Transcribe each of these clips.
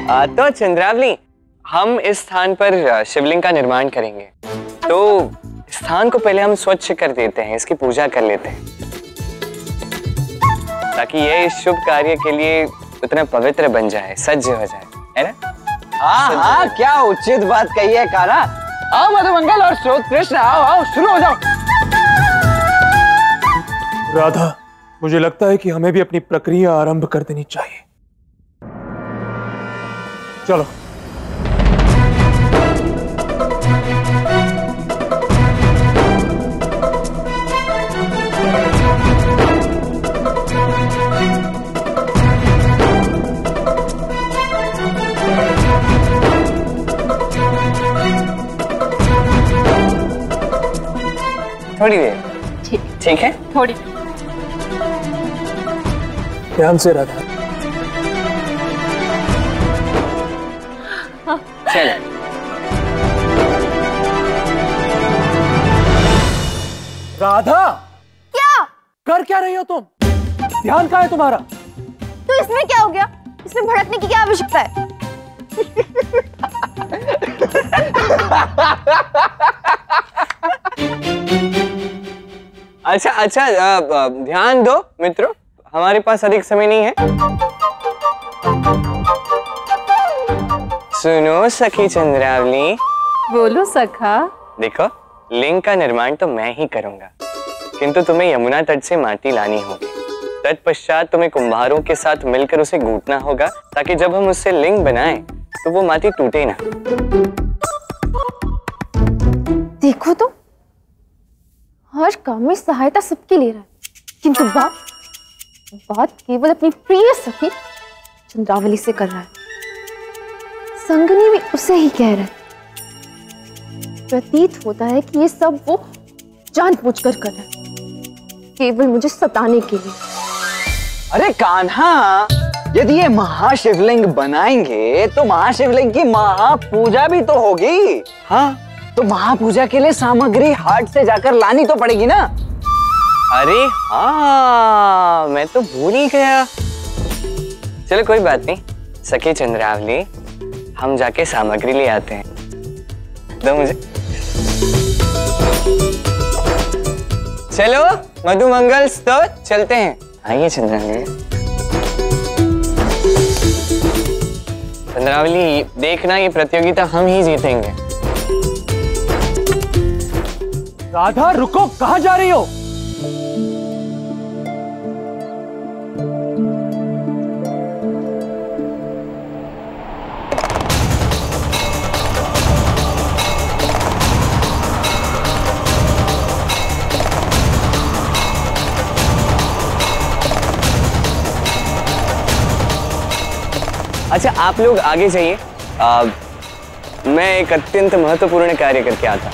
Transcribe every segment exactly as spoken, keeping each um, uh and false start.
आ, तो चंद्रावली, हम इस स्थान पर शिवलिंग का निर्माण करेंगे, तो स्थान को पहले हम स्वच्छ कर देते हैं, इसकी पूजा कर लेते हैं, ताकि ये इस शुभ कार्य के लिए उतना पवित्र बन जाए, सज्ज हो जाए, है ना? हाँ हाँ, क्या उचित बात कही है कान्हा। आओ मधुमंगल और स्रोत कृष्ण, आओ आओ, शुरू हो जाओ। राधा, मुझे लगता है कि हमें भी अपनी प्रक्रिया आरंभ कर देनी चाहिए। चलो। थोड़ी देर। ठीक ठीक है, थोड़ी। ध्यान से राधा। चलो। राधा, क्या कर क्या रही हो तुम? ध्यान कहाँ है तुम्हारा? तो इसमें क्या हो गया? इसमें भड़कने की क्या आवश्यकता है? अच्छा अच्छा, ध्यान दो मित्रों, हमारे पास अधिक समय नहीं है। सुनो सखी चंद्रावली। बोलो सखा। देखो, लिंग का निर्माण तो मैं ही करूंगा, किंतु तुम्हें यमुना तट से माटी लानी होगी। तत्पश्चात तुम्हें कुम्हारों के साथ मिलकर उसे गूंथना होगा, ताकि जब हम उससे लिंग बनाएं तो वो माटी टूटे ना। देखो तो, हर काम में सहायता सबके ले रहा है, किंतु बात बात केवल अपनी प्रिय सखी चंद्रावली से कर रहा है। संगनी भी उसे ही कह रहा है। प्रतीत होता है कि ये सब वो जानबूझकर कर रहा है, केवल मुझे सताने के लिए। अरे कान्हा, यदि ये महाशिवलिंग बनाएंगे तो महाशिवलिंग की महापूजा भी तो होगी। हाँ, तो महापूजा के लिए सामग्री हाट से जाकर लानी तो पड़ेगी ना। अरे हाँ, मैं तो भूल ही गया। चलो कोई बात नहीं सखी चंद्रावली, हम जाके सामग्री ले आते हैं। दो मुझे। चलो मधुमंगल स्तोत्र चलते हैं। आइए चंद्रावली। चंद्रावली, देखना ये प्रतियोगिता हम ही जीतेंगे। राधा रुको, कहाँ जा रही हो? अच्छा, आप लोग आगे जाइए, मैं एक अत्यंत महत्वपूर्ण कार्य करके आता।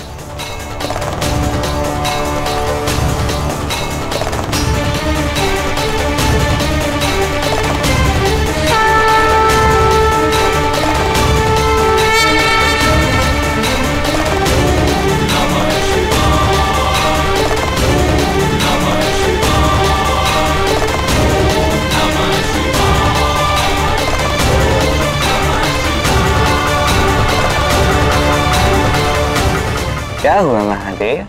क्या हुआ महादेव?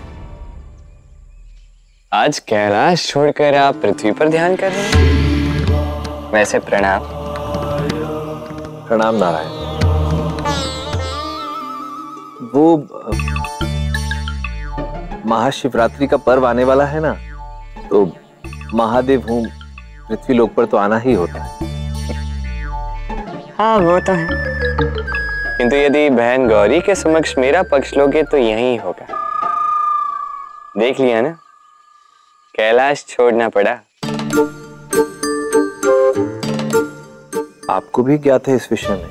आज कैलाश छोड़कर आप पृथ्वी पर ध्यान कर रहे हैं? वैसे प्रणाम। प्रणाम नारायण। वो महाशिवरात्रि का पर्व आने वाला है ना, तो महादेव हूँ, पृथ्वी लोक पर तो आना ही होता है। हाँ वो तो है, किंतु यदि बहन गौरी के समक्ष मेरा पक्ष लोगे तो यही होगा। देख लिया ना, कैलाश छोड़ना पड़ा। आपको भी ज्ञात है इस विषय में?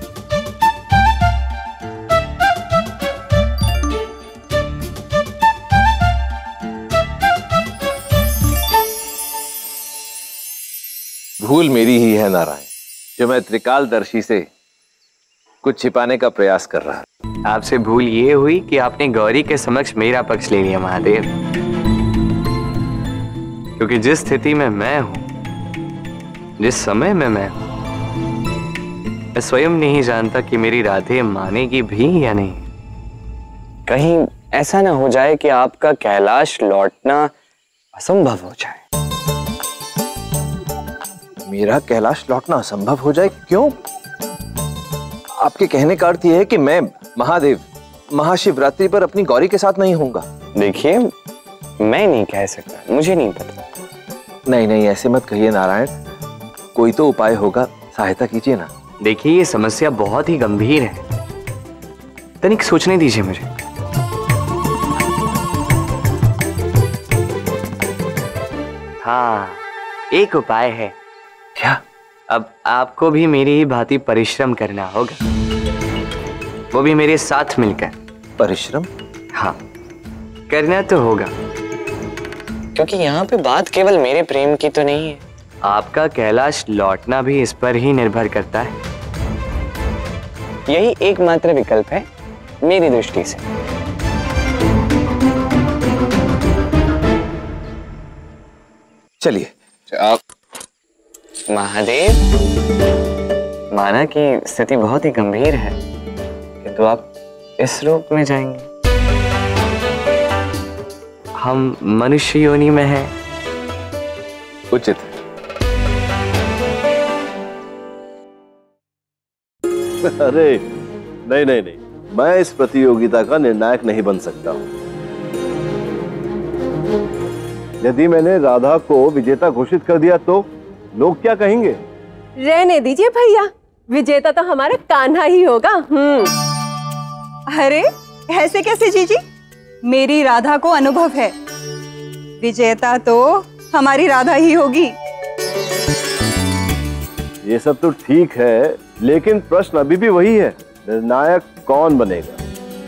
भूल मेरी ही है नारायण, जो मैं त्रिकालदर्शी से कुछ छिपाने का प्रयास कर रहा है। आपसे भूल ये हुई कि आपने गौरी के समक्ष मेरा पक्ष ले लिया महादेव, क्योंकि जिस स्थिति में मैं हूं, जिस समय में मैं हूं, मैं स्वयं नहीं जानता कि मेरी राधे मानेगी भी या नहीं। कहीं ऐसा ना हो जाए कि आपका कैलाश लौटना असंभव हो जाए। मेरा कैलाश लौटना असंभव हो जाए? क्यों? आपके कहने का अर्थ यह है कि मैं महादेव महाशिवरात्रि पर अपनी गौरी के साथ नहीं होऊंगा? देखिए, मैं नहीं कह सकता, मुझे नहीं पता। नहीं नहीं, ऐसे मत कहिए नारायण, कोई तो उपाय होगा, सहायता कीजिए ना। देखिए, ये समस्या बहुत ही गंभीर है, तनिक सोचने दीजिए मुझे। हाँ, एक उपाय है। क्या? अब आपको भी मेरी ही भांति परिश्रम करना होगा, वो भी मेरे साथ मिलकर। परिश्रम? हाँ, करना तो होगा, क्योंकि यहाँ पे बात केवल मेरे प्रेम की तो नहीं है। आपका कैलाश लौटना भी इस पर ही निर्भर करता है। यही एकमात्र विकल्प है मेरी दृष्टि से। चलिए। आप महादेव, माना कि स्थिति बहुत ही गंभीर है, किंतु तो आप इस रूप में जाएंगे। हम मनुष्य योनि में हैं। उचित है। अरे नहीं नहीं नहीं, मैं इस प्रतियोगिता का निर्णायक नहीं बन सकता हूं। यदि मैंने राधा को विजेता घोषित कर दिया तो लोग क्या कहेंगे? रहने दीजिए भैया, विजेता तो हमारा कान्हा ही होगा। हम्म। अरे ऐसे कैसे जीजी? मेरी राधा को अनुभव है, विजेता तो हमारी राधा ही होगी। ये सब तो ठीक है, लेकिन प्रश्न अभी भी वही है, निर्णायक कौन बनेगा?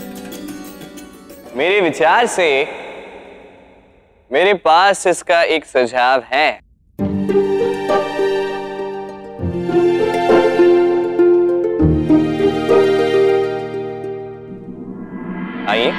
मेरे विचार से मेरे पास इसका एक सुझाव है। आइए।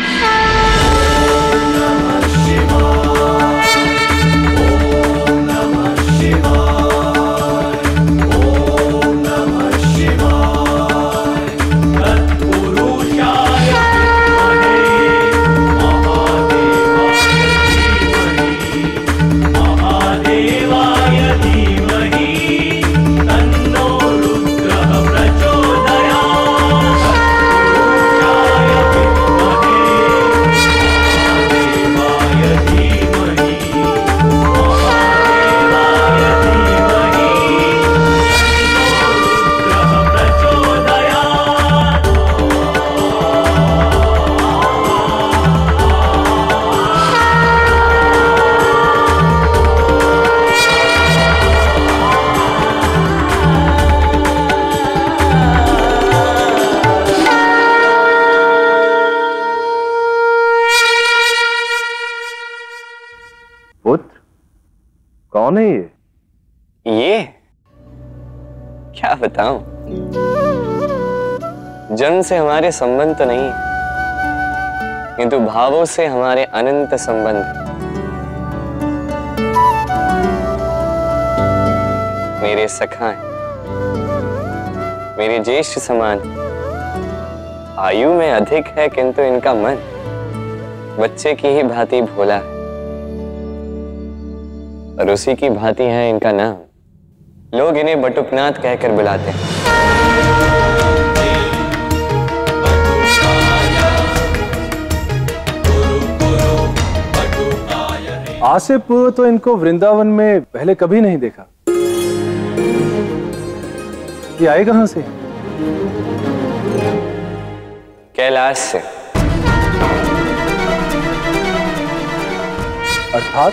कौन है ये? ये क्या बताऊं, जन्म से हमारे संबंध तो नहीं, किंतु भावों से हमारे अनंत संबंध। मेरे सखा हैं, मेरे ज्येष्ठ समान। आयु में अधिक है, किंतु इनका मन बच्चे की ही भांति भोला है, और उसी की भांति है इनका नाम। लोग इन्हें बटुकनाथ कहकर बुलाते हैं। आज से पूर्व तो इनको वृंदावन में पहले कभी नहीं देखा। ये आए कहां से? कैलाश से। अर्थात?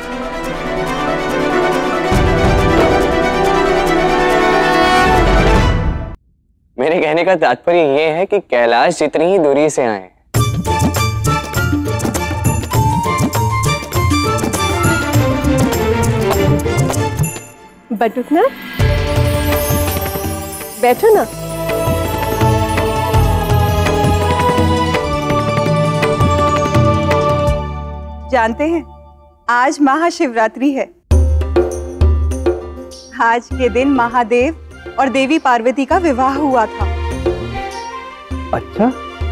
मेरे कहने का तात्पर्य यह है कि कैलाश जितनी ही दूरी से आए, बटुकनाथ, बैठो ना। जानते हैं, आज महाशिवरात्रि है। आज के दिन महादेव और देवी पार्वती का विवाह हुआ था। अच्छा,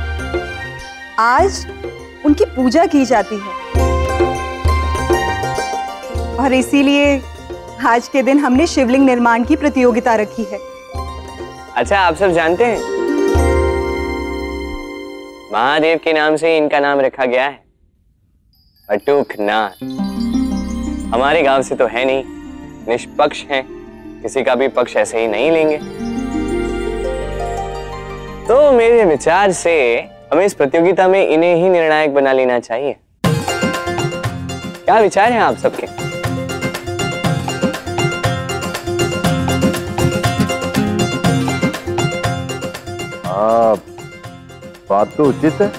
आज उनकी पूजा की जाती है और इसीलिए आज के दिन हमने शिवलिंग निर्माण की प्रतियोगिता रखी है। अच्छा, आप सब जानते हैं महादेव के नाम से इनका नाम रखा गया है अटूकनाथ। हमारे गांव से तो है नहीं, निष्पक्ष हैं, किसी का भी पक्ष ऐसे ही नहीं लेंगे। तो मेरे विचार से हमें इस प्रतियोगिता में इन्हें ही निर्णायक बना लेना चाहिए। क्या विचार हैं आप सबके? हाँ, बात तो उचित है।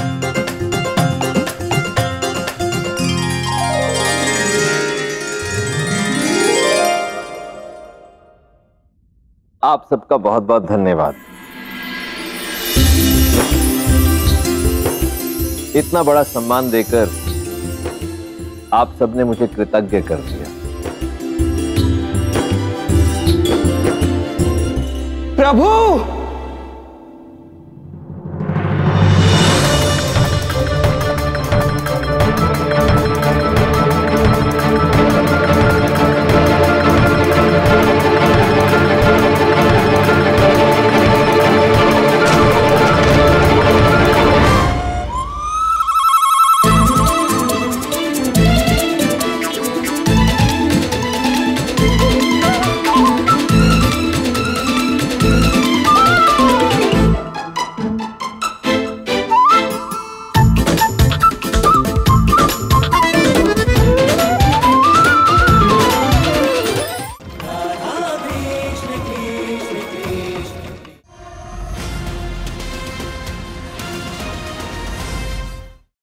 आप सबका बहुत बहुत धन्यवाद। इतना बड़ा सम्मान देकर आप सबने मुझे कृतज्ञ कर दिया। प्रभु,